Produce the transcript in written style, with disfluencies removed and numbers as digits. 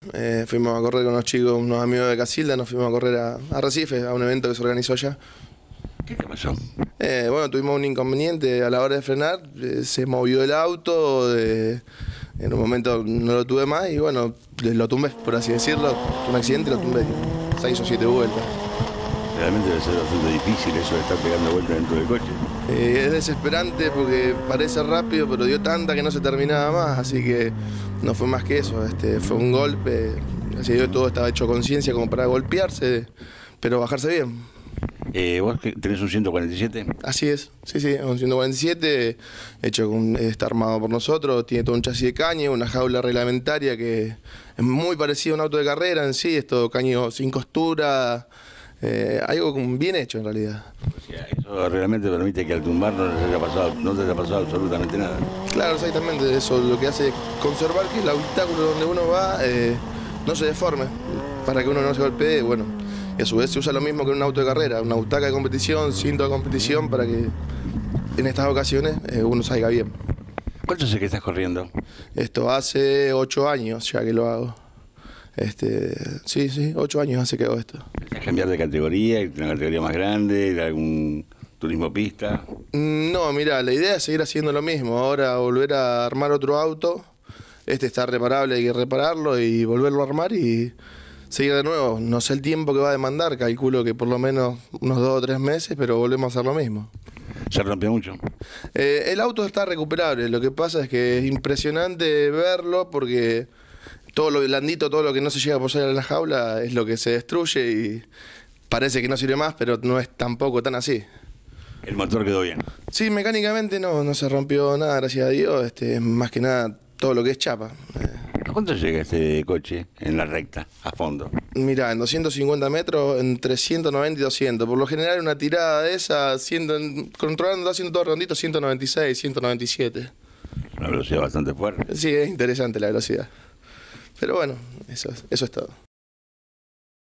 Fuimos a correr con unos chicos, unos amigos de Casilda, nos fuimos a correr a Arrecife, a un evento que se organizó allá. ¿Qué te pasó? Bueno, tuvimos un inconveniente a la hora de frenar, se movió el auto, en un momento no lo tuve más y bueno, lo tumbé, por así decirlo. Fue un accidente y lo tumbé 6 o 7 vueltas. Realmente debe ser bastante difícil eso de estar pegando vueltas dentro del coche. Es desesperante porque parece rápido, pero dio tanta que no se terminaba más, así que no fue más que eso. Fue un golpe, así que todo estaba hecho conciencia como para golpearse, pero bajarse bien. ¿Vos tenés un 147? Así es, sí, un 147 está armado por nosotros, tiene todo un chasis de caño, una jaula reglamentaria que es muy parecido a un auto de carrera en sí, es todo caño sin costura, algo bien hecho en realidad. O sea, eso realmente permite que al tumbar no te haya pasado absolutamente nada. Claro, exactamente, eso lo que hace es conservar que el habitáculo donde uno va no se deforme, para que uno no se golpee, bueno. Y a su vez se usa lo mismo que en un auto de carrera, una butaca de competición, cinto de competición, para que en estas ocasiones uno salga bien. ¿Cuánto hace que estás corriendo? Esto hace 8 años ya que lo hago. Sí, 8 años hace que hago esto. ¿Pensás cambiar de categoría, ir a una categoría más grande, ir a algún turismo pista? No, mira, la idea es seguir haciendo lo mismo, ahora volver a armar otro auto. Este está reparable, hay que repararlo y volverlo a armar y seguir de nuevo. No sé el tiempo que va a demandar, calculo que por lo menos unos 2 o 3 meses, pero volvemos a hacer lo mismo. ¿Se rompió mucho? El auto está recuperable, lo que pasa es que es impresionante verlo porque todo lo blandito, todo lo que no se llega a posar en la jaula es lo que se destruye y parece que no sirve más, pero no es tampoco tan así. ¿El motor quedó bien? Sí, mecánicamente no se rompió nada, gracias a Dios, más que nada todo lo que es chapa. ¿A cuánto llega este coche en la recta, a fondo? Mirá, en 250 metros, entre 190 y 200. Por lo general una tirada de esa, controlando, haciendo todo redondito, 196, 197. Una velocidad bastante fuerte. Sí, es interesante la velocidad. Pero bueno, eso es todo.